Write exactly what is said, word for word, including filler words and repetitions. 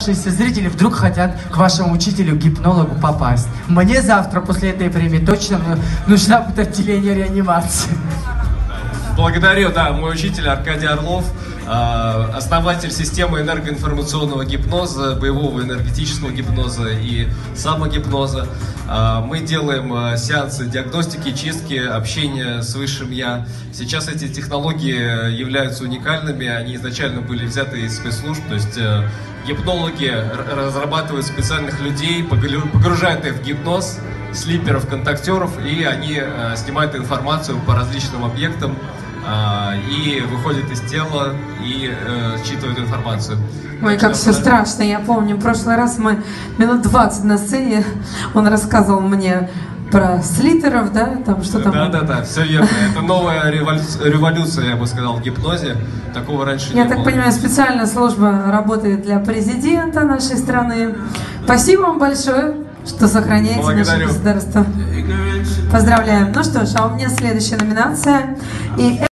Зрители вдруг хотят к вашему учителю-гипнологу попасть. Мне завтра после этой премии точно нужна будет отделение реанимации. Благодарю, да, мой учитель Аркадий Орлов, основатель системы энергоинформационного гипноза, боевого энергетического гипноза и самогипноза. Мы делаем сеансы диагностики, чистки, общения с Высшим Я. Сейчас эти технологии являются уникальными, они изначально были взяты из спецслужб, то есть гипнологи разрабатывают специальных людей, погружают их в гипноз, слиперов, контактеров, и они снимают информацию по различным объектам, и выходит из тела и э, считывает информацию. Ой, как все страшно. Я помню, в прошлый раз мы минут двадцать на сцене, он рассказывал мне про слиперов, да, там что там. Да, да, да, все верно. Это новая революция, революция, я бы сказал, в гипнозе. Такого раньше я не было. Я так понимаю, специальная служба работает для президента нашей страны. Спасибо вам большое, что сохраняете Благодарю. наше государство. Поздравляем. Ну что ж, а у меня следующая номинация. И